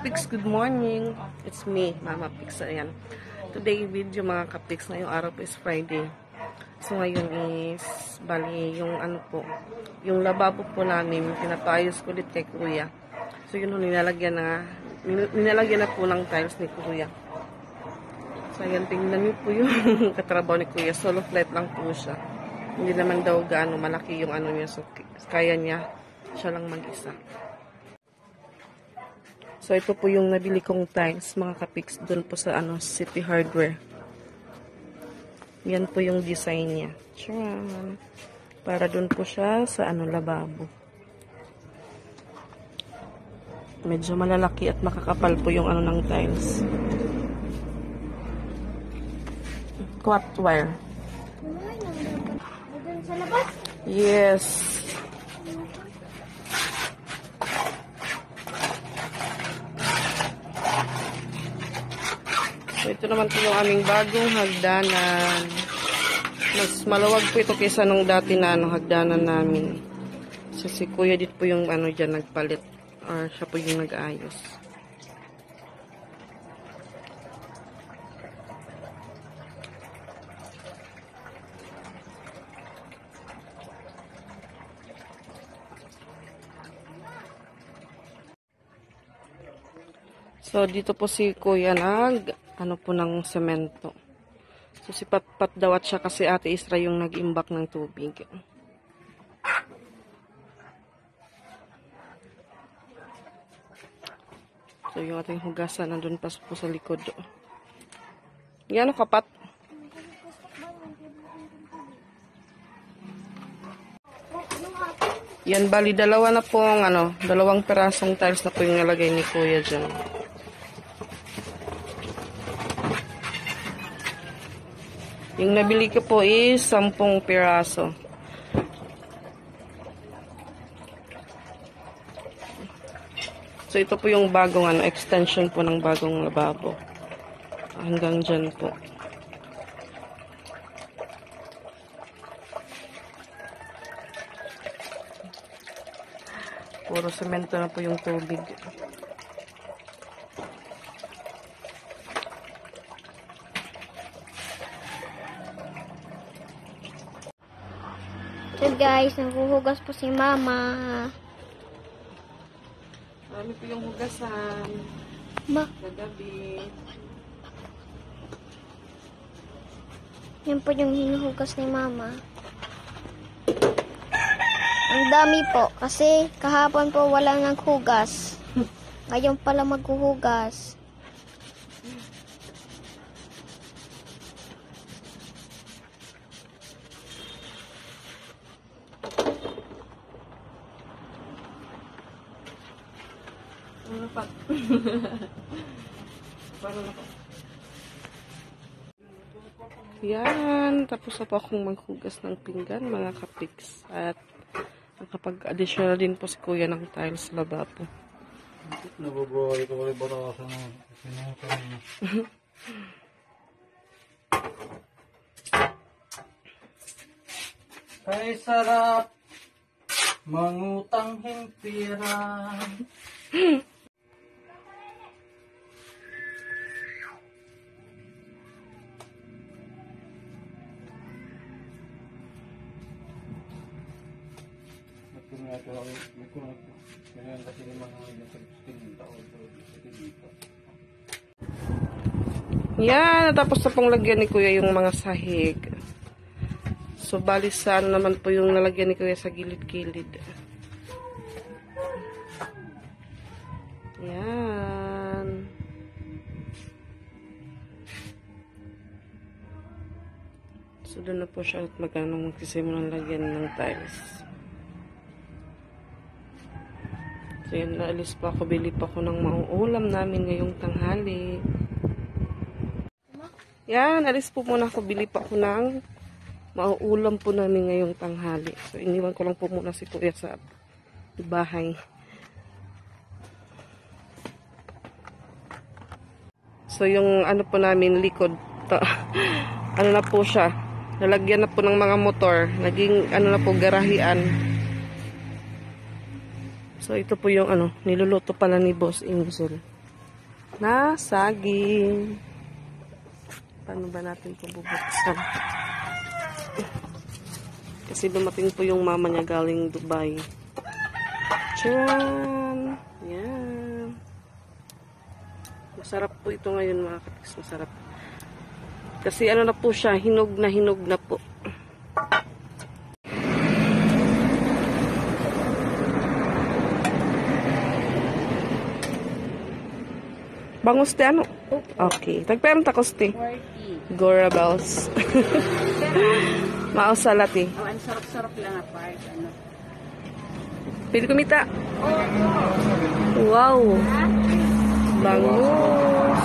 Kapiks, good morning. It's me, Mama Pix. Ayan. Today video mga Kapiks, ngayong araw po is Friday. So ngayon is, bali, yung ano po, yung lababo po namin, pinapaayos ko ulit kay Kuya. So yun, nilalagyan na po ng tiles ni Kuya. So ayan, tingnan niyo po yung katrabaho ni Kuya. Solo flight lang po siya. Hindi naman daw gaano malaki yung ano niya. So kaya niya, siya lang mag-isa. So, ito po yung nabili kong tiles, mga Kapiks, doon po sa City Hardware. Yan po yung design niya. Tcharam! Para doon po siya sa lababo. Medyo malalaki at makakapal po yung ng tiles. Quat wire. Yes. So, ito naman po yung aming bagong hagdanan. Mas maluwag po ito kaysa nung dati na hagdanan namin. So, si Kuya dito po yung dyan nagpalit. Or siya po yung nag-aayos. So, dito po si Kuya po ng semento. So, si Patpat daw at siya kasi Ate Isra yung nag-imbak ng tubig. So, yung ating hugasan nandun pa po sa likod. Yan Kapat. Yan, bali, dalawa na pong, dalawang perasong tiles na po yung nalagay ni Kuya dyan. Yung nabili ko po is 10 piraso. So, ito po yung bagong extension po ng bagong lababo. Hanggang dyan po. Puro semento na po yung tubig. So guys, naghuhugas po si Mama. Marami po yung hugasan. Kagabi. Yan po yung hinuhugas ni Mama. Ang dami po. Kasi kahapon po wala naghugas. Ngayon pala maghuhugas. Yan, tapos na po akong maghugas ng pinggan, mga Kapiks. At nakapag-additional din po si Kuya ng tiles sa lababo. Nababahay ko wala barasan ng sinakang. Kay sarap mangutang himpira. Yan, natapos na pong lagyan ni Kuya yung mga sahig. So, bali saan naman po yung nalagyan ni Kuya sa gilid-gilid. Yan. So, doon na po siya at magsisimula ng lagyan ng tiles. So, yan, naalis pa ako. Bili pa ako ng mauulam namin ngayong tanghali. Yan, alis po muna ako. Bili pa ako ng mauulam po namin ngayong tanghali. So, iniwan ko lang po muna si Kuya sa bahay. So, yung po namin likod, na po siya. Nalagyan na po ng mga motor. Naging, na po, garahian. So, ito po yung niluluto pala ni Boss Angel. na saging. Paano ba natin ito bubuksan? Kasi dumating po yung mama niya galing Dubai. Tcharan! Yan. Masarap po ito ngayon mga kapis. Masarap. Kasi ano na po siya, hinog na po. Bangus te ano? Okay. Tagperang takos te. 40. Gora bells. Mausalat eh. Oh, ang sarap-sarap lang ang part. Ano? Pwede kumita. Wow. Bangus.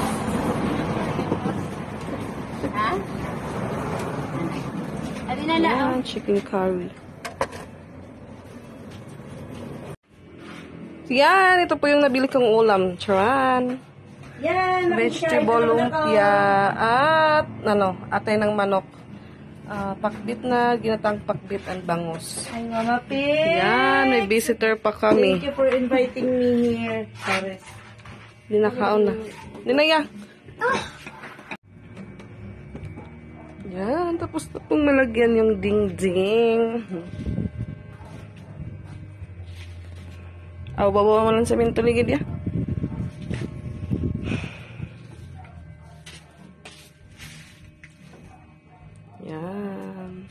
Ha? Ano na lang? Yan, chicken curry. Yan, ito po yung nabili kong ulam. Charan. Yan! Vegetable lumpia at ano, atay ng manok. Pakbit na, ginatang pakbit and bangus. Ay, Mama Pig! Yan, may visitor pa kami. Thank you for inviting me here. Paris. Hindi nakaon na. Ninaya. Yan, tapos na pong malagyan yung ding-ding. Aw, babawa mo lang sa minto ligid ya. Yan.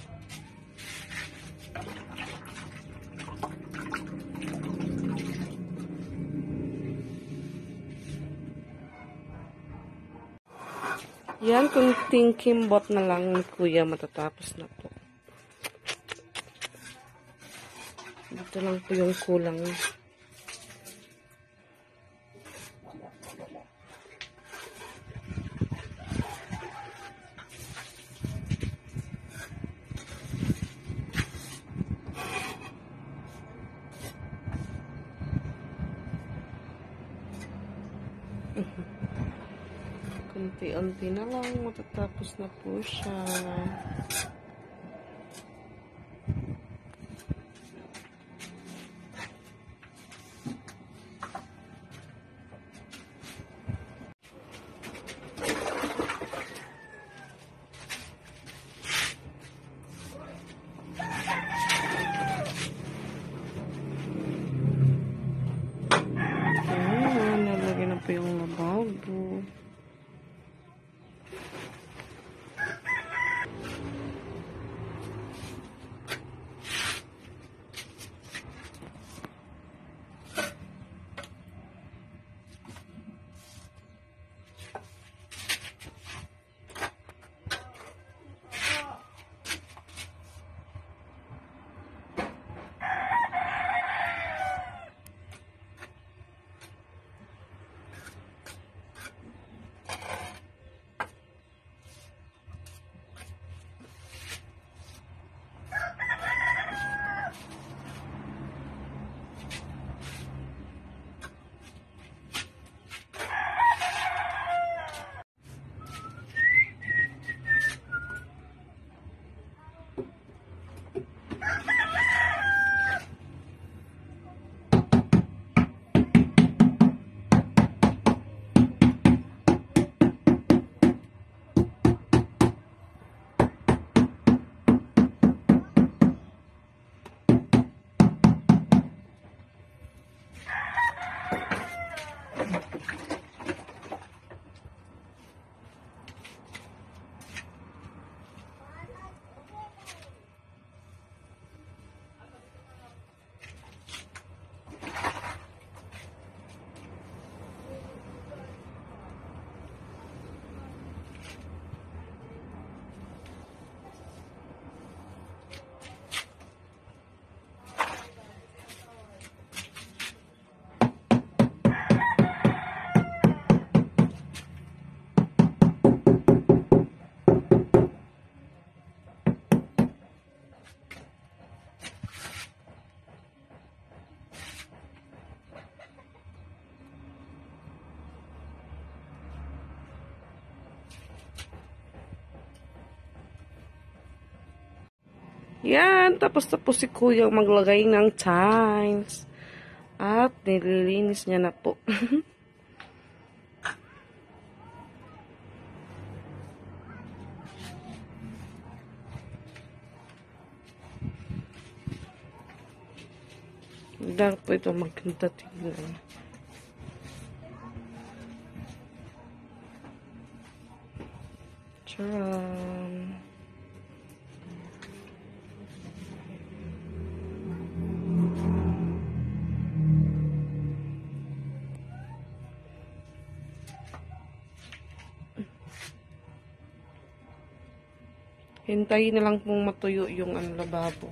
Yan, kunting kimbot na lang ni Kuya, matatapos na po. Dito lang po yung kulang. Unti-unti na lang, matatapos na po siya. Nalagyan na po yung lababo. Yan, tapos si Kuya maglagay ng tiles. At nililinis niya na po. Dark po ito, maganda tignan. Charan. Hintayin na lang pong matuyo yung lababo.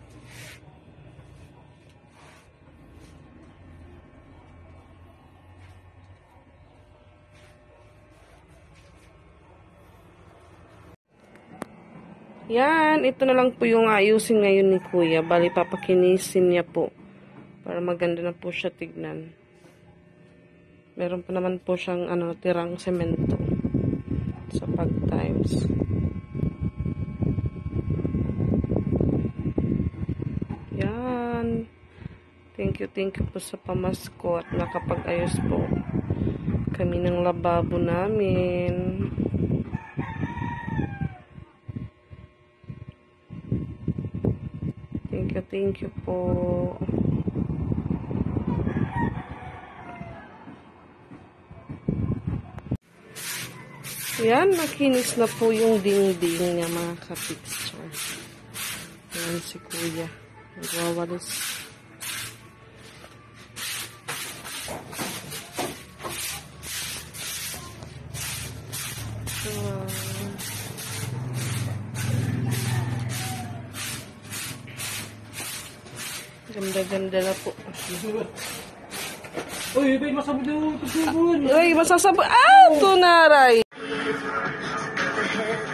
Yan, ito na lang po yung ayusin ngayon ni Kuya. Bali, papakinisin niya po. Para maganda na po siya tignan. Meron pa naman po siyang tirang semento. Sa pag-tiles. Yan. Thank you po sa pamasko at nakapag-ayos po kami ng lababo namin. Thank you po. Yan, nakinis na po yung dingding niya mga ka-picture. Yan si Kuya. Nagwawalis. Ganda-ganda na po. Uy, iba'y masabot yung tubon. Ay, masasabot. Ah, tunaray!